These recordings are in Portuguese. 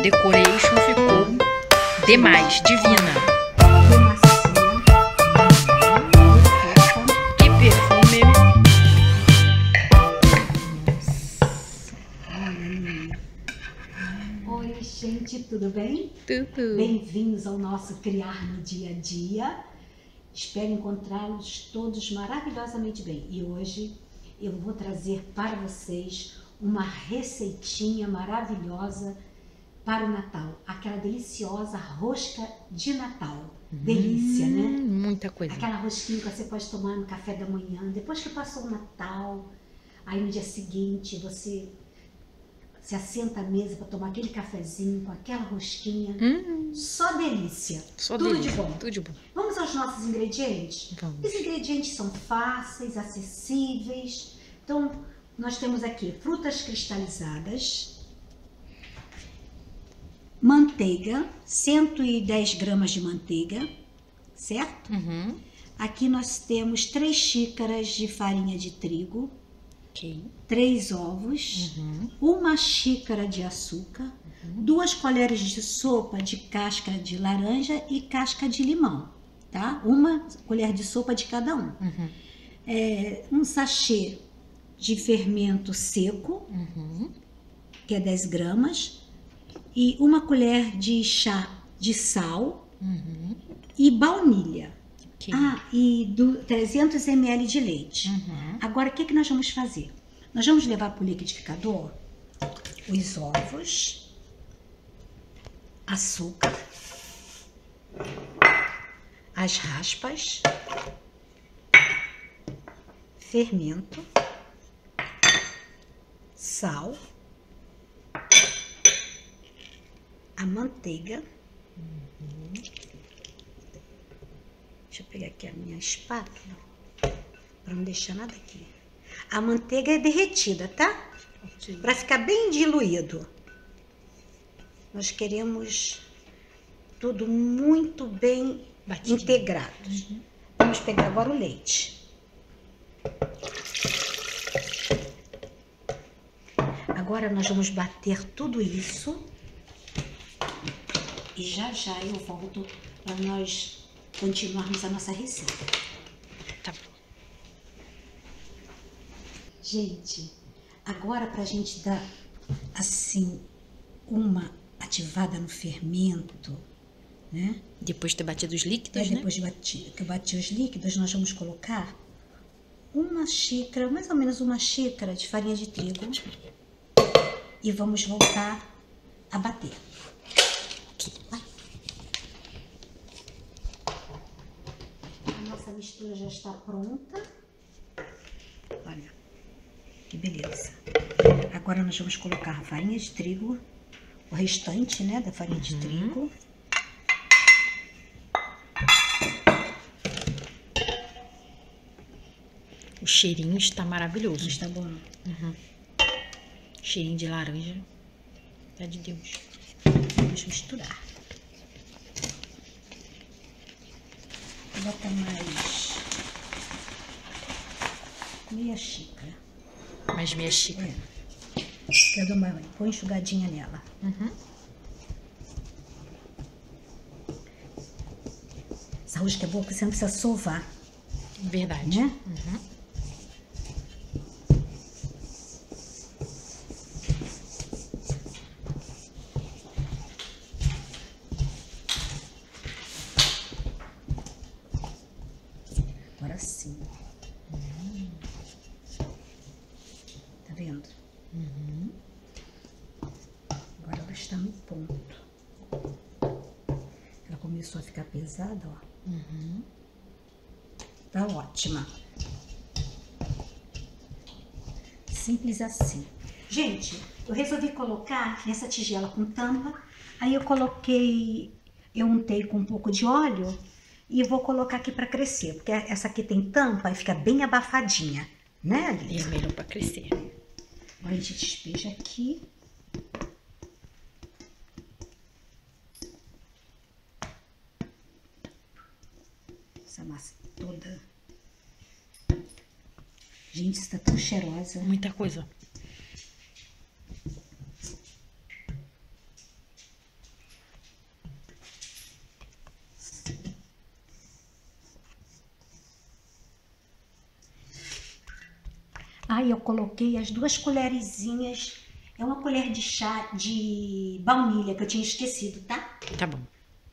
decoration ficou demais, divina. Que perfume. Oi, gente, tudo bem? Tudo. Bem-vindos ao nosso Criar no Dia a Dia. Espero encontrá-los todos maravilhosamente bem. E hoje eu vou trazer para vocês uma receitinha maravilhosa para o Natal. Aquela deliciosa rosca de Natal. Delícia, né? Muita coisa. Aquela rosquinha que você pode tomar no café da manhã, depois que passou o Natal. Aí no dia seguinte você se assenta à mesa para tomar aquele cafezinho com aquela rosquinha. Só delícia. Só Tudo delícia. de bom. Tudo de bom. Vamos aos nossos ingredientes? Vamos. Os ingredientes são fáceis, acessíveis. Então, nós temos aqui frutas cristalizadas, manteiga, 110 gramas de manteiga, certo? Aqui nós temos 3 xícaras de farinha de trigo, Ok. 3 ovos, 1 xícara de açúcar, 2 colheres de sopa de casca de laranja e casca de limão, tá? 1 colher de sopa de cada um. Um sachê de fermento seco, que é 10 gramas, e 1 colher de chá de sal e baunilha. Ok. E 300 ml de leite. Agora, o que nós vamos fazer? Nós vamos levar para o liquidificador os ovos, açúcar, as raspas, fermento, sal, a manteiga. Deixa eu pegar aqui a minha espátula para não deixar nada aqui. A manteiga é derretida, tá? Ok. Para ficar bem diluído. Nós queremos tudo muito bem Batidinho. integrado. Vamos pegar agora o leite. Agora nós vamos bater tudo isso. E já já eu volto para nós continuarmos a nossa receita. Tá bom. Gente, agora pra gente dar assim uma ativada no fermento, né? Depois de ter batido os líquidos, né? Depois que eu bati os líquidos, nós vamos colocar 1 xícara, mais ou menos 1 xícara de farinha de trigo e vamos voltar a bater. Vai. A nossa mistura já está pronta. Olha, que beleza. Agora nós vamos colocar a farinha de trigo, o restante, né, da farinha de trigo. O cheirinho está maravilhoso. Está bom. Cheirinho de laranja. É de Deus. Vamos misturar. Bota mais meia xícara. Mais meia xícara. Eu dou uma põe enxugadinha nela. Essa rosca é boa porque você não precisa sovar, Verdade. né? Agora sim. Tá vendo? Agora ela está no ponto. Ela começou a ficar pesada, ó. Tá ótima. Simples assim. Gente, eu resolvi colocar nessa tigela com tampa. Aí eu untei com um pouco de óleo e vou colocar aqui para crescer, porque essa aqui tem tampa e fica bem abafadinha, né, E é Alice? melhor para crescer. Agora a gente despeja aqui. Essa massa toda. Gente, está tão cheirosa. Muita coisa. E eu coloquei as 2 colherzinhas. É uma colher de chá de baunilha que eu tinha esquecido, tá? Tá bom.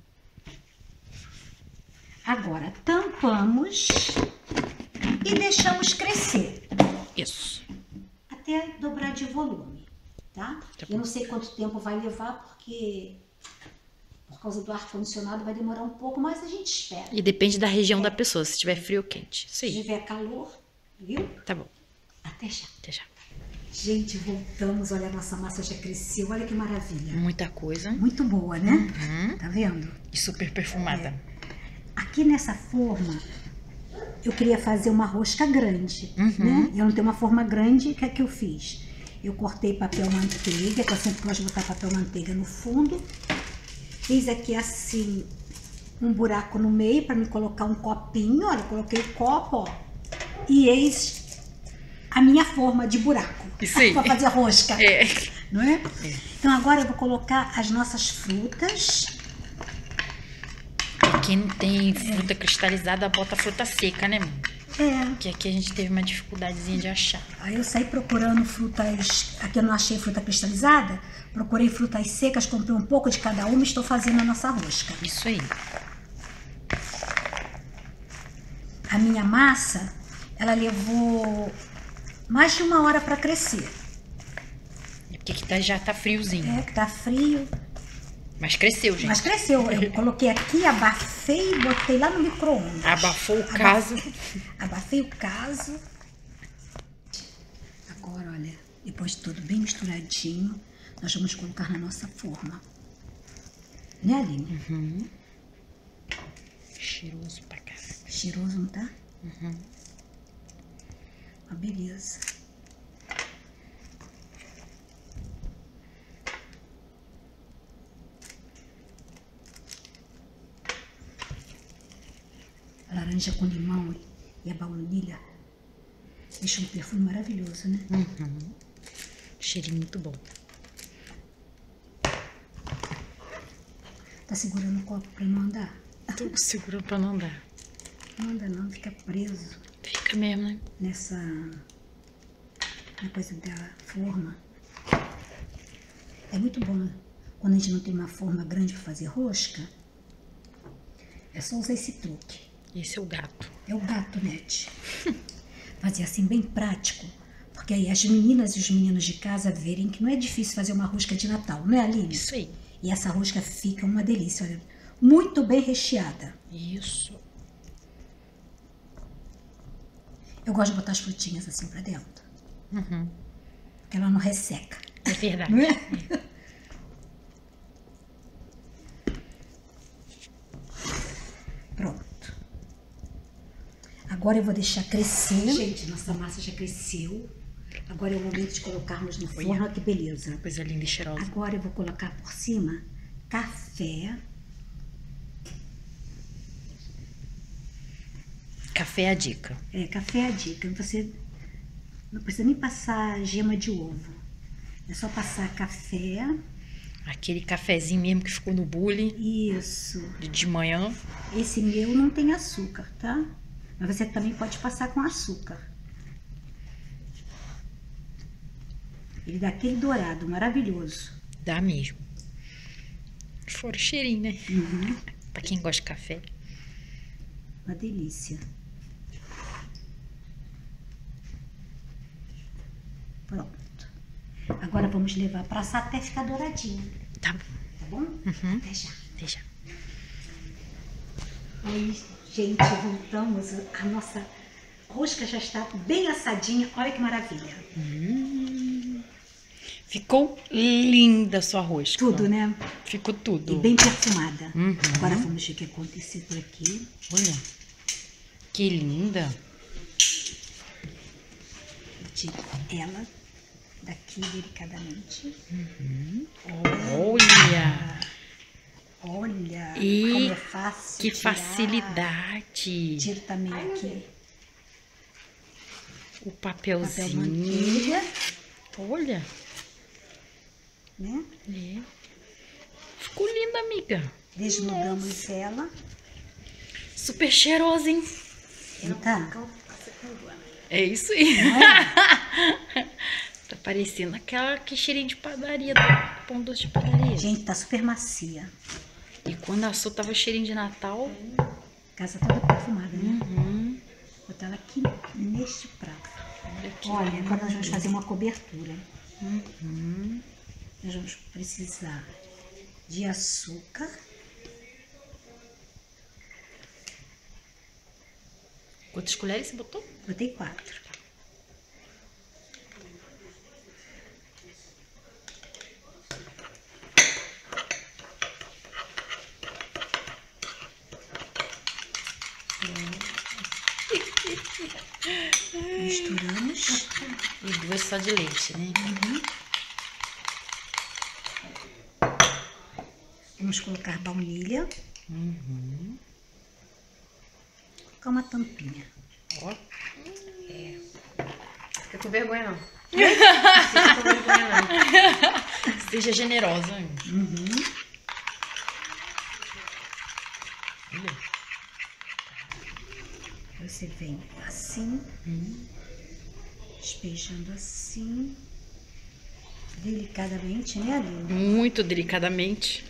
Agora tampamos e deixamos crescer Isso. até dobrar de volume, tá? Tá Eu não sei quanto tempo vai levar, porque por causa do ar-condicionado vai demorar um pouco, mas a gente espera. E depende da região da pessoa, se tiver frio ou quente. Isso Se aí. tiver calor, viu? Tá bom. Até já. Até já. Gente, voltamos. Olha, a nossa massa já cresceu. Olha que maravilha. Muita coisa. Muito boa, né? Tá vendo? E super perfumada. Aqui nessa forma, eu queria fazer uma rosca grande, né? Eu não tenho uma forma grande, o que é que eu fiz? Eu cortei papel manteiga, que eu sempre gosto de botar papel manteiga no fundo. Fiz aqui assim, um buraco no meio para me colocar um copinho. Olha, eu coloquei o copo, ó. E eis a minha forma de buraco. Isso aí. Para fazer rosca. É. Não é? Então agora eu vou colocar as nossas frutas. E quem não tem fruta cristalizada, bota fruta seca, né, mãe? Porque aqui a gente teve uma dificuldadezinha de achar. Aí eu saí procurando frutas. Aqui eu não achei fruta cristalizada. Procurei frutas secas, comprei um pouco de cada uma e estou fazendo a nossa rosca. Isso aí. A minha massa, ela levou mais de 1 hora para crescer. Porque aqui já tá friozinho. É, que tá frio. Mas cresceu, gente. Mas cresceu. Eu coloquei aqui, abafei e botei lá no micro-ondas. Abafou o caso. Abafei o caso. Agora, olha, depois de tudo bem misturadinho, nós vamos colocar na nossa forma. Né, Aline? Cheiroso pra caralho. Cheiroso, não tá? Uma beleza. A laranja com limão e a baunilha deixa um perfume maravilhoso, né? Cheirinho muito bom. Tá segurando o copo pra não andar? Tô segurando pra não andar. Não anda não, fica preso Fica mesmo, né? nessa na coisa da forma. É muito bom, né? Quando a gente não tem uma forma grande pra fazer rosca, é só usar esse truque. Esse é o gato. É o gato, Net. Fazer assim bem prático, porque aí as meninas e os meninos de casa verem que não é difícil fazer uma rosca de Natal, não é, Aline? Isso aí. E essa rosca fica uma delícia, olha, muito bem recheada. Isso. Eu gosto de botar as frutinhas assim pra dentro, porque ela não resseca, É verdade. não é? Pronto. Agora eu vou deixar crescer. Gente, nossa massa já cresceu. Agora é o momento de colocarmos no forno. Olha que beleza. Coisa linda e cheirosa. Agora eu vou colocar por cima café. Café é a dica. É, café é a dica. Você não precisa nem passar gema de ovo. É só passar café. Aquele cafezinho mesmo que ficou no bule Isso. de manhã. Esse meu não tem açúcar, tá? Mas você também pode passar com açúcar. Ele dá aquele dourado maravilhoso. Dá mesmo. Fora o cheirinho, né? Pra quem gosta de café. Uma delícia. Pronto. Agora vamos levar para assar até ficar douradinho. Tá bom. Tá bom? Até já. Até já. Aí, gente, voltamos. A nossa rosca já está bem assadinha. Olha que maravilha. Ficou linda a sua rosca. Tudo, né? Ficou tudo. E bem perfumada. Agora vamos ver o que aconteceu por aqui. Olha. Que linda. Tiro ela daqui delicadamente. Olha. Olha E como é fácil que tirar. facilidade. Tiro também aqui O papel papelzinho. manteiga, Olha. né? É. Ficou linda, amiga. Desnudamos ela. Super cheirosa, hein? Então, É isso aí. Tá parecendo aquele cheirinho de padaria, do pão doce de padaria. Gente, tá super macia. E quando assou, tava cheirinho de Natal. Casa toda perfumada, né? Uhum. Vou botar ela aqui neste prato. Olha aqui. Olha, agora nós vamos fazer uma cobertura. Uhum. Nós vamos precisar de açúcar. Quantas colheres você botou? Botei 4. Misturamos. E 2 só de leite, né? Uhum. Vamos colocar baunilha. Uhum. Com uma tampinha. Ó. Fica com vergonha não. Fica com vergonha não. Seja generosa. Uhum. Olha. Você vem assim, despejando assim, delicadamente, né, Aline? Muito delicadamente.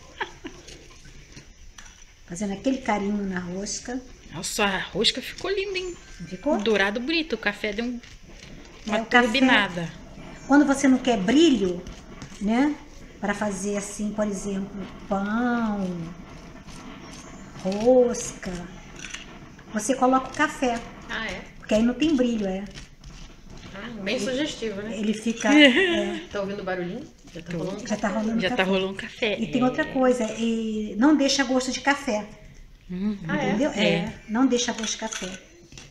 Fazendo aquele carinho na rosca. Nossa, a rosca ficou linda, hein? Não ficou? Dourado bonito. O café deu uma É, o café- turbinada. Quando você não quer brilho, né? Para fazer assim, por exemplo, pão, rosca, você coloca o café, Ah, é? porque aí não tem brilho, é. Bem sugestivo, né? Ele fica. Tá ouvindo o barulhinho? Já tá rolando? Já tá rolando Já café. tá rolando café. E tem outra coisa, e não deixa gosto de café, Uhum. Ah, é? entendeu? É. Não deixa gosto de café.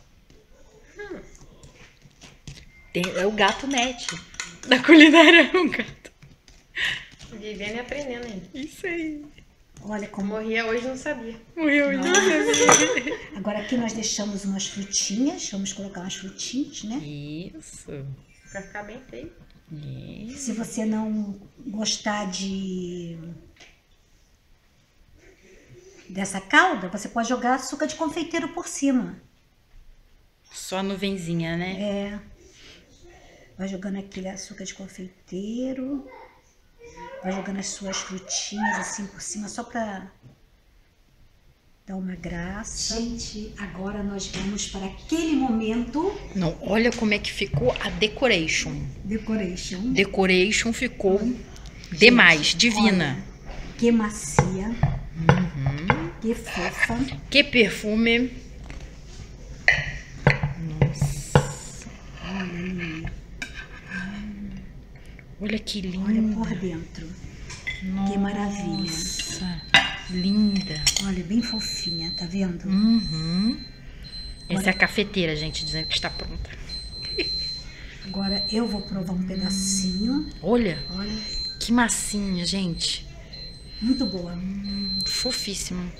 É o gato net da culinária. É um gato. Vivendo e aprendendo ainda. Isso aí. Olha como. Morria hoje não sabia. Morreu Agora aqui nós deixamos umas frutinhas, vamos colocar umas frutinhas, né? Isso. Pra ficar bem feio. Isso. Se você não gostar dessa calda, você pode jogar açúcar de confeiteiro por cima. Só a nuvenzinha, né? É. Vai jogando aquele açúcar de confeiteiro. Vai jogando as suas frutinhas assim por cima, só pra dar uma graça. Gente, agora nós vamos para aquele momento Não, olha como é que ficou a decoration. decoration. Decoration ficou demais, divina. Olha, que macia. Que fofa. Que perfume. Olha, Aline, Olha que olha linda. por dentro. Que maravilha. Nossa, linda. Olha, bem fofinha, tá vendo? Uhum. Essa é a cafeteira, gente, dizendo que está pronta. Agora eu vou provar um pedacinho. Olha, Olha, que massinha, gente. muito boa. Fofíssima.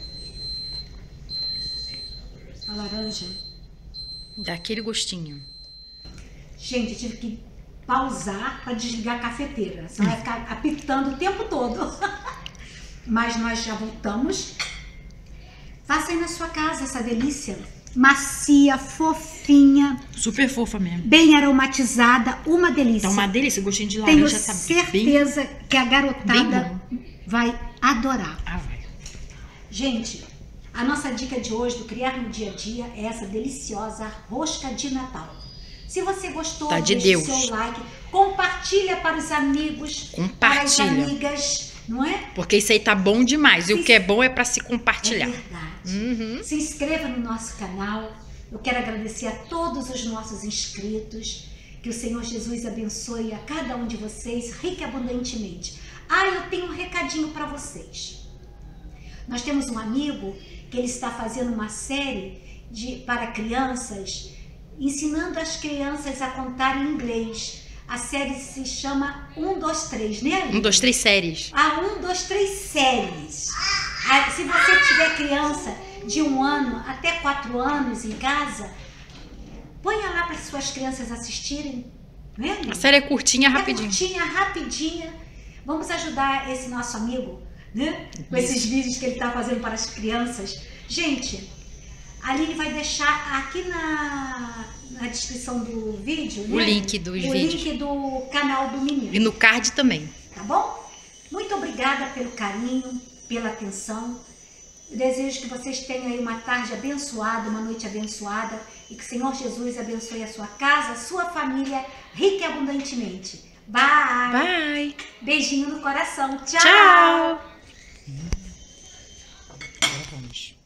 A laranja. Dá aquele gostinho. Gente, eu tive que pausar para desligar a cafeteira. Você vai ficar apitando o tempo todo. Mas nós já voltamos. Faça aí na sua casa essa delícia. Macia, fofinha, Super fofa mesmo. bem aromatizada, uma delícia. Tá uma delícia, o gostinho de Tenho laranja tá bem... certeza que a garotada bem vai adorar. Ah, vai. Gente, a nossa dica de hoje do Criar no Dia a Dia é essa deliciosa rosca de Natal. Se você gostou, Tá de deixe Deus. seu like, compartilha para os amigos, para as Compartilha. amigas, não é? Porque isso aí tá bom demais. E o que é bom é pra se É compartilhar. verdade. Uhum. Se inscreva no nosso canal. Eu quero agradecer a todos os nossos inscritos. Que o Senhor Jesus abençoe a cada um de vocês rica e abundantemente. Ah, eu tenho um recadinho para vocês. Nós temos um amigo que ele está fazendo uma série para crianças, ensinando as crianças a contar em inglês. A série se chama 1, 2, 3, né, Aline? 1, 2, 3 séries. A 1, 2, 3 séries. Ah, se você tiver criança de 1 ano até 4 anos em casa, ponha lá para suas crianças assistirem. Né, Aline? A série é curtinha, É rapidinho. curtinha, rapidinha. Vamos ajudar esse nosso amigo, né? Com esses vídeos que ele está fazendo para as crianças. Gente, a Aline vai deixar aqui na descrição do vídeo, O né? link dos o vídeos. link do canal do menino. E no card também. Tá bom? Muito obrigada pelo carinho, pela atenção. Eu desejo que vocês tenham aí uma tarde abençoada, uma noite abençoada e que o Senhor Jesus abençoe a sua casa, a sua família, rica e abundantemente. Bye! Bye! Beijinho no coração. Tchau! Tchau! Agora vamos.